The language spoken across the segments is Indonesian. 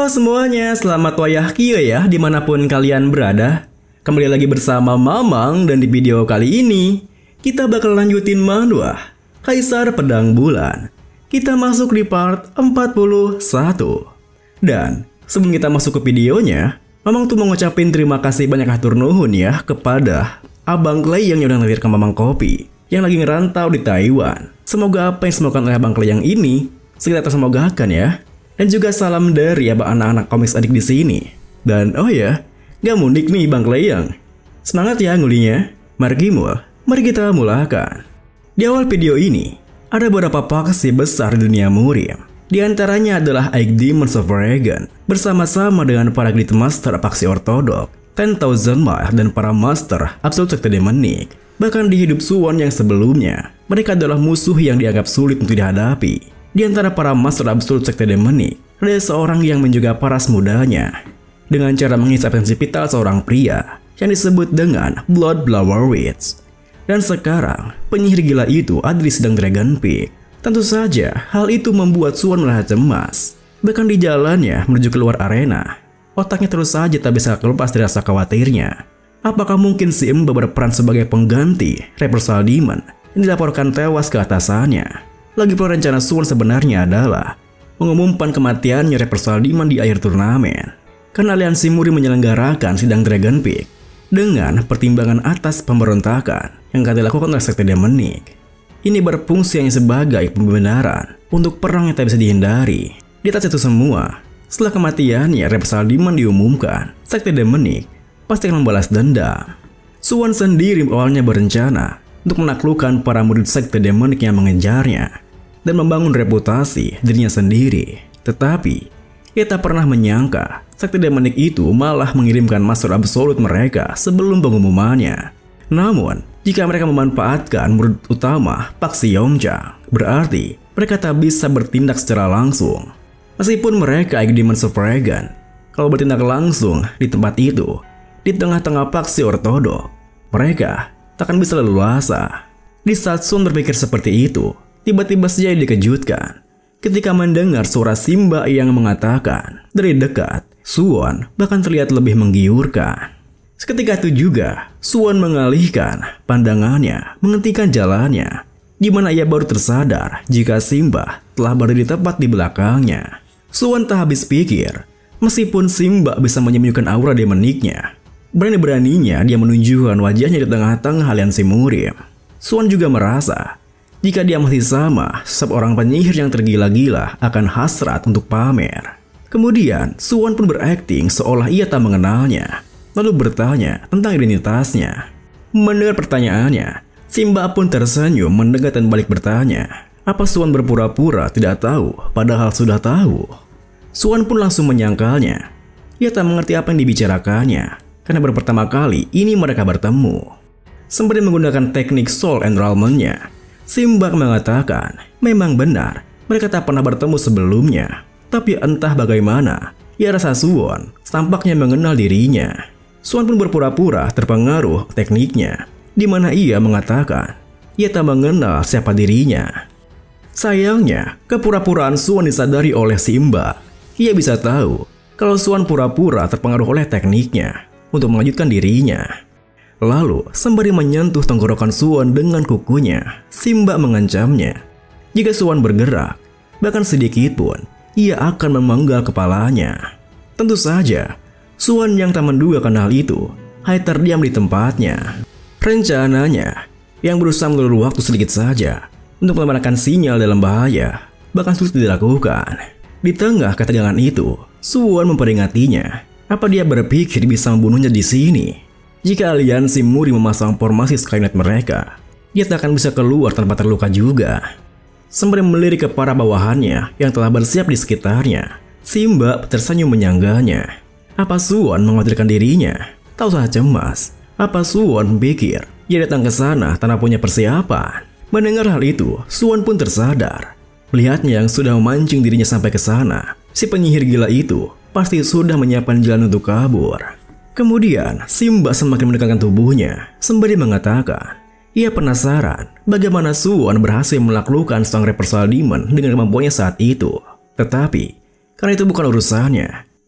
semuanya, selamat wayah kia ya dimanapun kalian berada. Kembali lagi bersama Mamang dan di video kali ini kita bakal lanjutin manhwa Kaisar Pedang Bulan. Kita masuk di part 41. Dan sebelum kita masuk ke videonya, Mamang tuh mau ngucapin terima kasih banyak hatur nuhun ya kepada Abang Clay yang udah ngelahirkan Mamang Kopi yang lagi ngerantau di Taiwan. Semoga apa yang disemogakan oleh Abang Clay yang ini segera tersemogakan ya. Dan juga salam dari abang anak-anak komis adik di sini. Dan oh ya, gak mundik nih Bang Kleyang. Semangat ya ngulinya. Mari kita mulakan. Di awal video ini, ada beberapa faksi besar di dunia murim. Di antaranya adalah Eight Demons of Reagan bersama-sama dengan para Great Master faksi ortodok, 10,000 Mile dan para Master Absolute Secte Demonic. Bahkan di hidup Suwon yang sebelumnya, mereka adalah musuh yang dianggap sulit untuk dihadapi. Di antara para Master Absolute Secte Demonic, ada seorang yang menjaga paras mudanya dengan cara menghisap sensi vital seorang pria yang disebut dengan Blood Blower Witch. Dan sekarang, penyihir gila itu ada di sedang Dragon Peak. Tentu saja, hal itu membuat Suwon merasa cemas. Bahkan di jalannya menuju keluar arena, otaknya terus saja tak bisa terlepas dari rasa khawatirnya. Apakah mungkin si Emba berperan sebagai pengganti Reversal Demon yang dilaporkan tewas ke atasannya? Lagipun rencana Suwon sebenarnya adalah mengumumkan kematiannya Reversal Demon di akhir turnamen. Karena aliansi Muri menyelenggarakan sidang Dragon Peak dengan pertimbangan atas pemberontakan yang akan dilakukan oleh Sekte Demonic. Ini berfungsi hanya sebagai pembenaran untuk perang yang tak bisa dihindari. Di atas itu semua, setelah kematiannya Reversal Demon diumumkan, Sekte Demonic pasti akan membalas dendam. Suwon sendiri awalnya berencana untuk menaklukkan para murid Sekte Demonic yang mengejarnya dan membangun reputasi dirinya sendiri. Tetapi, ia tak pernah menyangka Sekte Demonic itu malah mengirimkan Master Absolute mereka sebelum pengumumannya. Namun, jika mereka memanfaatkan murid utama faksi Yongja, berarti mereka tak bisa bertindak secara langsung. Meskipun mereka Eight Demons of Reagan, kalau bertindak langsung di tempat itu, di tengah-tengah faksi ortodok, mereka takkan bisa leluasa. Di saat Suwon berpikir seperti itu, tiba-tiba saja dikejutkan ketika mendengar suara Simba yang mengatakan dari dekat. Suwon bahkan terlihat lebih menggiurkan. Seketika itu juga Suwon mengalihkan pandangannya, menghentikan jalannya, di mana ia baru tersadar jika Simba telah berdiri tepat di belakangnya. Suwon tak habis pikir, meskipun Simba bisa menyembunyikan aura demoniknya, berani-beraninya dia menunjukkan wajahnya di tengah-tengah aliansi murim. Suwon juga merasa jika dia masih sama seorang penyihir yang tergila-gila akan hasrat untuk pamer. Kemudian Suwon pun berakting seolah ia tak mengenalnya, lalu bertanya tentang identitasnya. Mendengar pertanyaannya, Simba pun tersenyum mendekat dan balik bertanya, apa Suwon berpura-pura tidak tahu padahal sudah tahu. Suwon pun langsung menyangkalnya. Ia tak mengerti apa yang dibicarakannya karena baru pertama kali ini mereka bertemu. Sembari menggunakan teknik Soul Enrollment-nya, Simba mengatakan memang benar mereka tak pernah bertemu sebelumnya. Tapi entah bagaimana, ia rasa Suwon tampaknya mengenal dirinya. Suwon pun berpura-pura terpengaruh tekniknya, di mana ia mengatakan ia tak mengenal siapa dirinya. Sayangnya, kepura-puraan Suwon disadari oleh Simba. Ia bisa tahu kalau Suwon pura-pura terpengaruh oleh tekniknya untuk melanjutkan dirinya. Lalu, sembari menyentuh tenggorokan Suwon dengan kukunya, Simba mengancamnya. Jika Suwon bergerak, bahkan sedikit pun, ia akan memenggal kepalanya. Tentu saja, Suwon yang tak menduga hal itu hanya terdiam di tempatnya. Rencananya, yang berusaha melulu waktu sedikit saja untuk menemukan sinyal dalam bahaya, bahkan sulit dilakukan. Di tengah ketegangan itu, Suwon memperingatinya. Apa dia berpikir bisa membunuhnya di sini? Jika aliansi Muri memasang formasi Skynet mereka, dia tak akan bisa keluar tanpa terluka juga. Sembari melirik ke para bawahannya yang telah bersiap di sekitarnya, Simba tersenyum menyangganya. Apa Suwon mengkhawatirkan dirinya? Tak usah cemas. Apa Suwon pikir ia datang ke sana tanpa punya persiapan? Mendengar hal itu, Suwon pun tersadar. Melihatnya yang sudah memancing dirinya sampai ke sana, si penyihir gila itu pasti sudah menyiapkan jalan untuk kabur. Kemudian, Simba semakin mendekatkan tubuhnya, sembari mengatakan, ia penasaran bagaimana Suwon berhasil menaklukkan sang Reversal Demon dengan kemampuannya saat itu. Tetapi, karena itu bukan urusannya,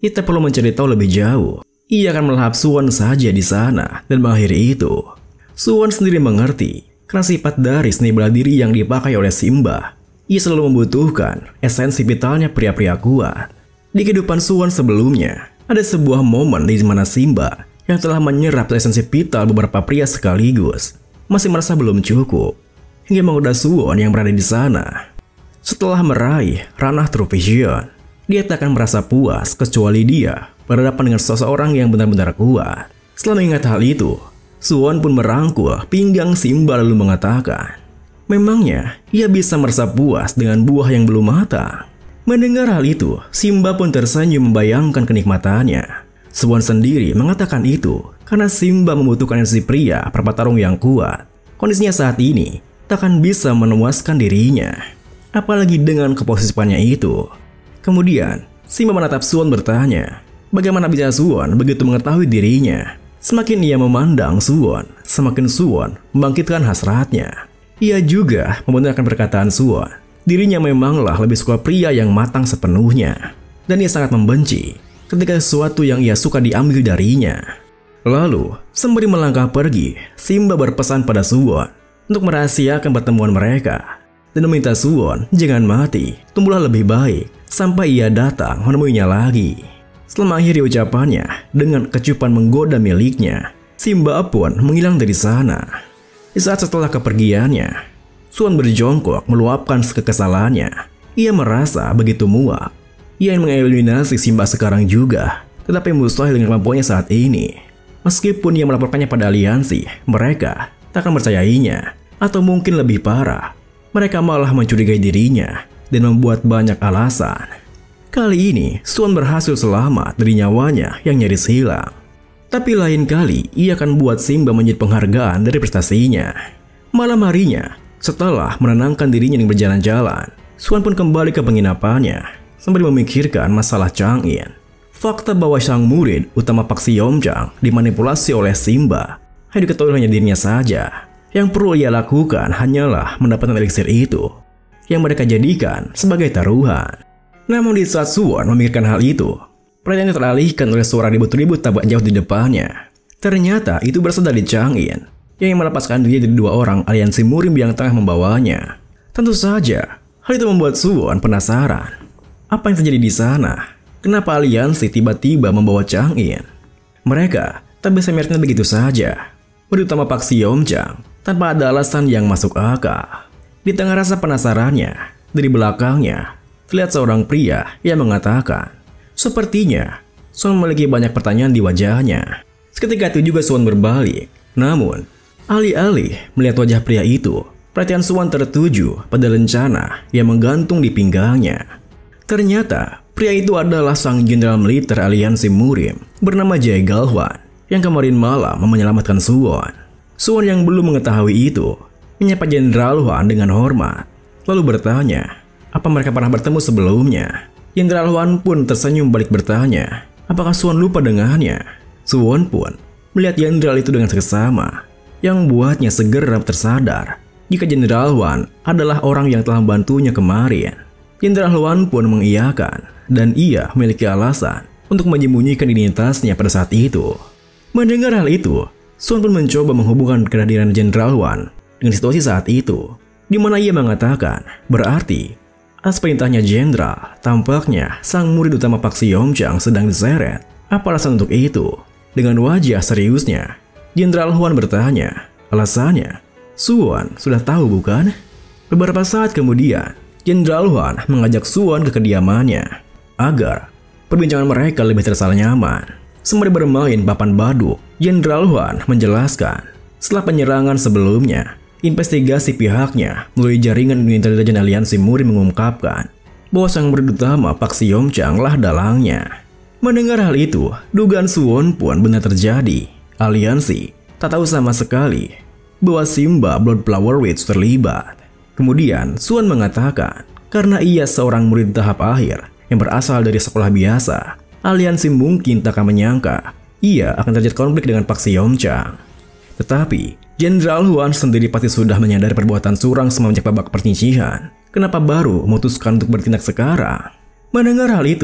Kita perlu mencari tahu lebih jauh. Ia akan melahap Suwon saja di sana dan mengakhiri itu. Suwon sendiri mengerti karena sifat dari seni bela diri yang dipakai oleh Simba. Ia selalu membutuhkan esensi vitalnya pria-pria kuat. Di kehidupan Suwon sebelumnya, ada sebuah momen di mana Simba yang telah menyerap esensi vital beberapa pria sekaligus masih merasa belum cukup hingga menggoda Suwon yang berada di sana. Setelah meraih ranah True Vision, dia tak akan merasa puas kecuali dia berhadapan dengan seseorang yang benar-benar kuat. Setelah mengingat hal itu, Suwon pun merangkul pinggang Simba lalu mengatakan, memangnya ia bisa merasa puas dengan buah yang belum matang. Mendengar hal itu, Simba pun tersenyum membayangkan kenikmatannya. Suwon sendiri mengatakan itu karena Simba membutuhkan energi pria perpatarung yang kuat. Kondisinya saat ini takkan bisa memuaskan dirinya, apalagi dengan keposisifannya itu. Kemudian, Simba menatap Suwon bertanya, bagaimana bisa Suwon begitu mengetahui dirinya? Semakin ia memandang Suwon, semakin Suwon membangkitkan hasratnya. Ia juga membenarkan perkataan Suwon. Dirinya memanglah lebih suka pria yang matang sepenuhnya. Dan ia sangat membenci ketika sesuatu yang ia suka diambil darinya. Lalu, sembari melangkah pergi, Simba berpesan pada Suwon untuk merahasiakan pertemuan mereka. Dan meminta Suwon jangan mati, tumbuhlah lebih baik sampai ia datang menemuinya lagi. Setelah mengakhiri ucapannya dengan kecupan menggoda miliknya, Simba pun menghilang dari sana. Di saat setelah kepergiannya, Suwon berjongkok meluapkan kekesalannya. Ia merasa begitu muak. Ia ingin mengeliminasi Simba sekarang juga, tetapi mustahil dengan kemampuannya saat ini. Meskipun ia melaporkannya pada aliansi, mereka tak akan percayainya. Atau mungkin lebih parah, mereka malah mencurigai dirinya dan membuat banyak alasan. Kali ini, Suwon berhasil selamat dari nyawanya yang nyaris hilang. Tapi lain kali, ia akan buat Simba menjadi penghargaan dari prestasinya. Malam harinya, setelah menenangkan dirinya dengan berjalan-jalan, Suwon pun kembali ke penginapannya, sembari memikirkan masalah Chang'in. Fakta bahwa sang murid utama Pak Xiongchang dimanipulasi oleh Simba hanya diketahui hanya dirinya saja. Yang perlu ia lakukan hanyalah mendapatkan eliksir itu, yang mereka jadikan sebagai taruhan. Namun di saat Suwon memikirkan hal itu, perhatiannya teralihkan oleh suara ribut-ribut tak jauh di depannya. Ternyata itu berasal dari Chang'in, yang melepaskan diri dari dua orang aliansi murim yang tengah membawanya. Tentu saja, hal itu membuat Suwon penasaran. Apa yang terjadi di sana? Kenapa aliansi tiba-tiba membawa Chang'in? Mereka tak bisa membiarkannya begitu saja. Murid utama Pak Xiongchang tanpa ada alasan yang masuk akal. Di tengah rasa penasarannya, dari belakangnya terlihat seorang pria yang mengatakan, sepertinya Suwon memiliki banyak pertanyaan di wajahnya. Seketika itu juga Suwon berbalik. Namun, alih-alih melihat wajah pria itu, perhatian Suwon tertuju pada lencana yang menggantung di pinggangnya. Ternyata, pria itu adalah sang jenderal militer aliansi murim bernama Jai Galhwan yang kemarin malam menyelamatkan Suwon. Suwon yang belum mengetahui itu menyapa Jenderal Huan dengan hormat, lalu bertanya, apa mereka pernah bertemu sebelumnya? Jenderal Huan pun tersenyum balik bertanya, apakah Suwon lupa dengannya? Suwon pun melihat jenderal itu dengan seksama, yang membuatnya segera tersadar jika Jenderal Huan adalah orang yang telah membantunya kemarin. Jenderal Huan pun mengiyakan, dan ia memiliki alasan untuk menyembunyikan identitasnya pada saat itu. Mendengar hal itu, Suwon pun mencoba menghubungkan kehadiran Jenderal Huan dengan situasi saat itu, di mana ia mengatakan, berarti atas perintahnya Jenderal, tampaknya sang murid utama Pak Xiongchang sedang diseret. Apa alasan untuk itu? Dengan wajah seriusnya, Jenderal Huan bertanya, alasannya? Suwon sudah tahu bukan? Beberapa saat kemudian, Jenderal Huan mengajak Suwon ke kediamannya agar perbincangan mereka lebih terasa nyaman. Sembari bermain papan badu, Jenderal Huan menjelaskan, setelah penyerangan sebelumnya, investigasi pihaknya melalui jaringan intelijen aliansi murim mengungkapkan bahwa sang murid utama Pak Xiongchang lah dalangnya. Mendengar hal itu, dugaan Suwon pun benar terjadi. Aliansi tak tahu sama sekali bahwa Simba Blood Flower Witch terlibat. Kemudian Suwon mengatakan, karena ia seorang murid tahap akhir yang berasal dari sekolah biasa, aliansi mungkin tak akan menyangka ia akan terjadi konflik dengan Pak Xiongchang. Tetapi, Jenderal Huan sendiri pasti sudah menyadari perbuatan curang semenjak babak pernyician. Kenapa baru memutuskan untuk bertindak sekarang? Mendengar hal itu,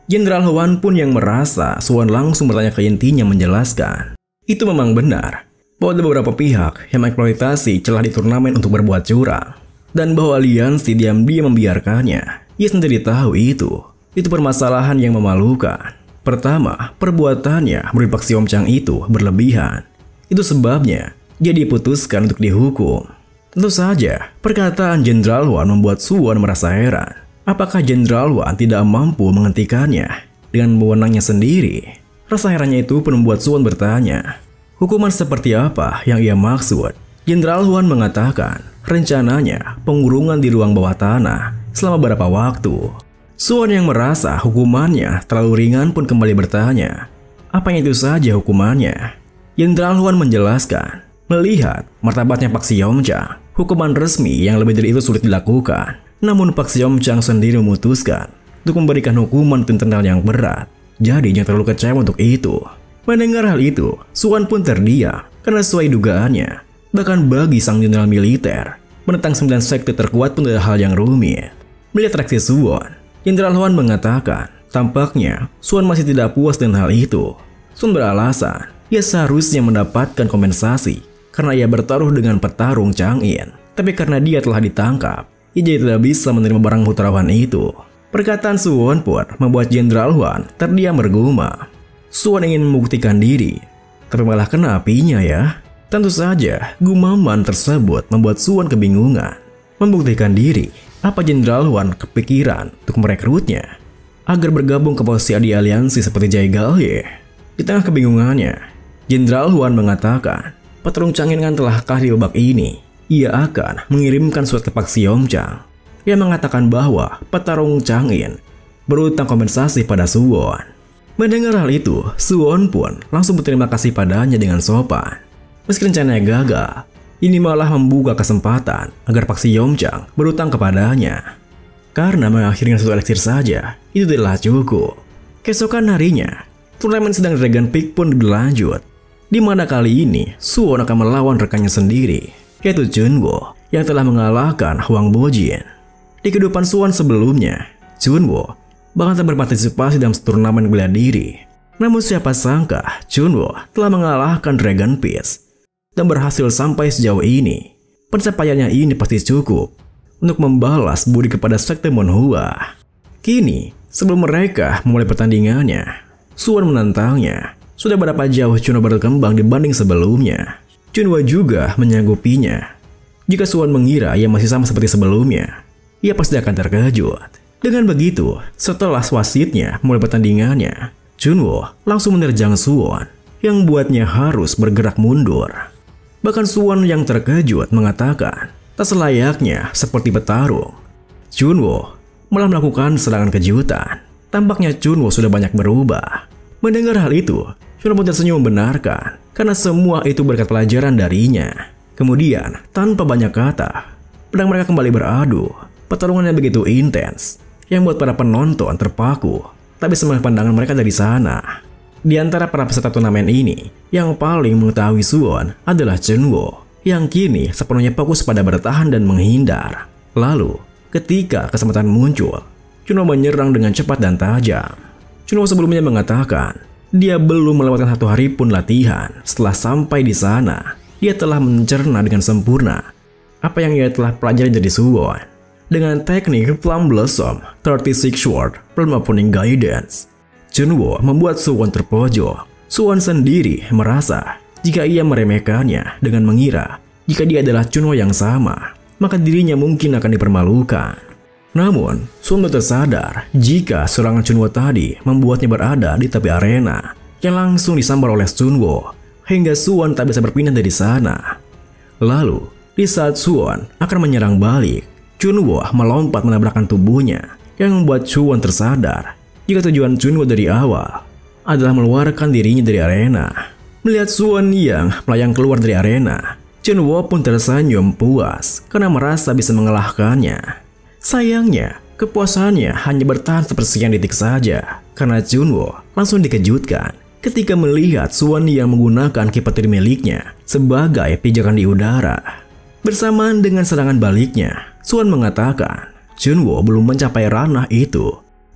Jenderal Hwan pun yang merasa Suwon langsung bertanya ke intinya menjelaskan. Itu memang benar bahwa ada beberapa pihak yang mengeksploitasi celah di turnamen untuk berbuat curang. Dan bahwa aliansi diam-diam membiarkannya. Ia sendiri tahu itu. Itu permasalahan yang memalukan. Pertama, perbuatannya murid Pak Xiongchang itu berlebihan. Itu sebabnya dia diputuskan untuk dihukum. Tentu saja, perkataan Jenderal Hwan membuat Suwon merasa heran. Apakah Jenderal Hwan tidak mampu menghentikannya dengan wewenangnya sendiri? Rasa herannya itu pun membuat Suwon bertanya, hukuman seperti apa yang ia maksud? Jenderal Hwan mengatakan, rencananya pengurungan di ruang bawah tanah selama beberapa waktu. Suwon yang merasa hukumannya terlalu ringan pun kembali bertanya, apa yang itu saja hukumannya? Jenderal Hwan menjelaskan, melihat martabatnya Pak Xiongchang, hukuman resmi yang lebih dari itu sulit dilakukan. Namun Pak Xiongchang sendiri memutuskan untuk memberikan hukuman internal yang berat. Jadi jangan terlalu kecewa untuk itu. Mendengar hal itu, Suwon pun terdiam karena sesuai dugaannya. Bahkan bagi sang jenderal militer, menentang 9 sekte terkuat pun adalah hal yang rumit. Melihat reaksi Suwon, Jenderal Hwan mengatakan, tampaknya Suwon masih tidak puas dengan hal itu. Suwon beralasan, ia seharusnya mendapatkan kompensasi karena ia bertaruh dengan petarung Chang In. Tapi karena dia telah ditangkap, ia jadi tidak bisa menerima barang puterawan itu. Perkataan Suwon pun membuat Jenderal Hwan terdiam bergumam. Suwon ingin membuktikan diri, tapi malah kena apinya ya. Tentu saja, gumaman tersebut membuat Suwon kebingungan. Membuktikan diri, apa Jenderal Hwan kepikiran untuk merekrutnya agar bergabung ke posisi di aliansi seperti Jai Galye? Di tengah kebingungannya, Jenderal Hwan mengatakan, petarung Chang In kan telah kalah di babak ini. Ia akan mengirimkan surat ke Pak Xiongchang. Ia mengatakan bahwa petarung Chang In berutang kompensasi pada Suwon. Mendengar hal itu, Suwon pun langsung berterima kasih padanya dengan sopan. Meski rencananya gagal, ini malah membuka kesempatan agar Pak Xiongchang berutang kepadanya. Karena mengakhiri satu eliksir saja, itu tidaklah cukup. Keesokan harinya, turnamen sedang Dragon Peak pun berlanjut. Di mana kali ini, Suwon akan melawan rekannya sendiri, yaitu Chunwo yang telah mengalahkan Huang Bojin. Di kehidupan Suwon sebelumnya, Chunwo bahkan telah berpartisipasi dalam turnamen bela diri. Namun siapa sangka Chunwo telah mengalahkan Dragon Peace dan berhasil sampai sejauh ini. Pencapaiannya ini pasti cukup untuk membalas budi kepada sekte Monhua. Kini, sebelum mereka memulai pertandingannya, Suwon menantangnya. Sudah berapa jauh Chunwo berkembang dibanding sebelumnya. Chunwo juga menyanggupinya. Jika Suwon mengira ia masih sama seperti sebelumnya, ia pasti akan terkejut. Dengan begitu, setelah wasitnya mulai pertandingannya, Chunwo langsung menerjang Suwon yang membuatnya harus bergerak mundur. Bahkan Suwon yang terkejut mengatakan, tak selayaknya seperti petarung. Chunwo malah melakukan serangan kejutan. Tampaknya Chunwo sudah banyak berubah. Mendengar hal itu, Chunwo pun tersenyum membenarkan karena semua itu berkat pelajaran darinya. Kemudian, tanpa banyak kata, pedang mereka kembali beradu. Pertarungan yang begitu intens yang membuat para penonton terpaku. Tapi semua pandangan mereka dari sana. Di antara para peserta turnamen ini, yang paling mengetahui Suwon adalah Chunwo, yang kini sepenuhnya fokus pada bertahan dan menghindar. Lalu, ketika kesempatan muncul, Chunwo menyerang dengan cepat dan tajam. Chunwo sebelumnya mengatakan, dia belum melewatkan 1 hari pun latihan. Setelah sampai di sana, dia telah mencerna dengan sempurna apa yang ia telah pelajari dari Suwon. Dengan teknik Plum Blossom 36 Sword Plum Opening Guidance, Chunwo membuat Suwon terpojok. Suwon sendiri merasa jika ia meremehkannya dengan mengira jika dia adalah Chunwo yang sama, maka dirinya mungkin akan dipermalukan. Namun, Suwon tersadar jika serangan Chunwo tadi membuatnya berada di tepi arena yang langsung disambar oleh Chunwo hingga Suwon tak bisa berpindah dari sana. Lalu, di saat Suwon akan menyerang balik, Chunwo melompat menabrakkan tubuhnya yang membuat Suwon tersadar jika tujuan Chunwo dari awal adalah mengeluarkan dirinya dari arena. Melihat Suwon yang melayang keluar dari arena, Chunwo pun tersenyum puas karena merasa bisa mengalahkannya. Sayangnya, kepuasannya hanya bertahan sepersekian detik saja karena Chunwo langsung dikejutkan ketika melihat Suwon yang menggunakan kipas petir miliknya sebagai pijakan di udara. Bersamaan dengan serangan baliknya, Suwon mengatakan Chunwo belum mencapai ranah itu.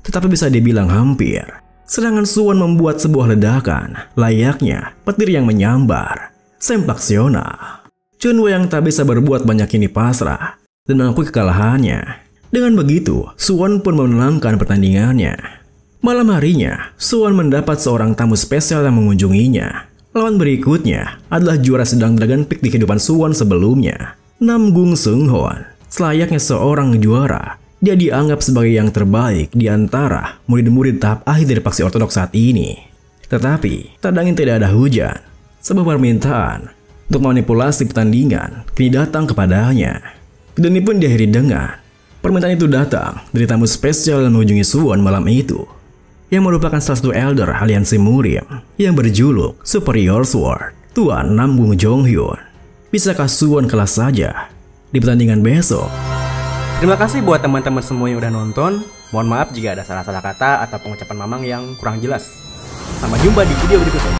tetapi bisa dibilang hampir. Serangan Suwon membuat sebuah ledakan, layaknya petir yang menyambar. Sempaksional. Chunwoo yang tak bisa berbuat banyak ini pasrah dan mengakui kekalahannya. Dengan begitu, Suwon pun menenangkan pertandingannya. Malam harinya, Suwon mendapat seorang tamu spesial yang mengunjunginya. Lawan berikutnya adalah juara sedang Dragon Peak di kehidupan Suwon sebelumnya, Namgung Seunghwan. Selayaknya seorang juara, dia dianggap sebagai yang terbaik di antara murid-murid tahap akhir dari faksi ortodoks saat ini. Tetapi, tak angin tidak ada hujan. Sebuah permintaan untuk memanipulasi pertandingan kini datang kepadanya. Dan ini pun diakhiri dengan permintaan itu datang dari tamu spesial yang mengunjungi Suwon malam itu, yang merupakan salah satu elder aliansi murim yang berjuluk Superior Sword, Tuan Namgung Jonghyun. Bisakah Suwon kalah saja di pertandingan besok? Terima kasih buat teman-teman semua yang udah nonton. Mohon maaf jika ada salah-salah kata atau pengucapan Mamang yang kurang jelas. Sampai jumpa di video berikutnya.